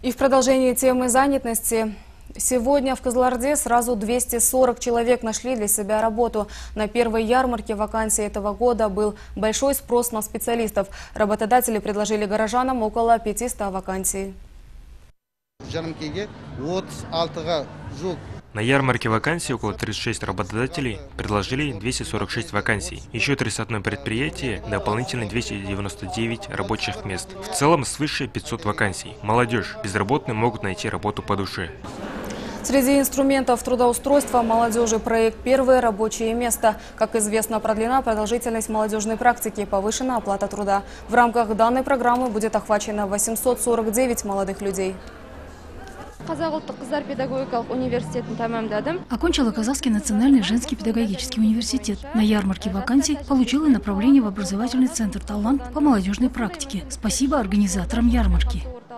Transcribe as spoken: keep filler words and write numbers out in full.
И в продолжении темы занятости. Сегодня в Кызылорде сразу двести сорок человек нашли для себя работу. На первой ярмарке вакансий этого года был большой спрос на специалистов. Работодатели предложили горожанам около пятисот вакансий. На ярмарке вакансий около тридцати шести работодателей предложили двести сорок шесть вакансий. Еще тридцать одно предприятие, дополнительно двести девяносто девять рабочих мест. В целом свыше пятисот вакансий. Молодежь, безработные могут найти работу по душе. Среди инструментов трудоустройства молодежи проект «Первое рабочее место». Как известно, продлена продолжительность молодежной практики, повышена оплата труда. В рамках данной программы будет охвачено восемьсот сорок девять молодых людей. Окончила Казахский национальный женский педагогический университет. На ярмарке вакансий получила направление в образовательный центр «Талант» по молодежной практике. Спасибо организаторам ярмарки.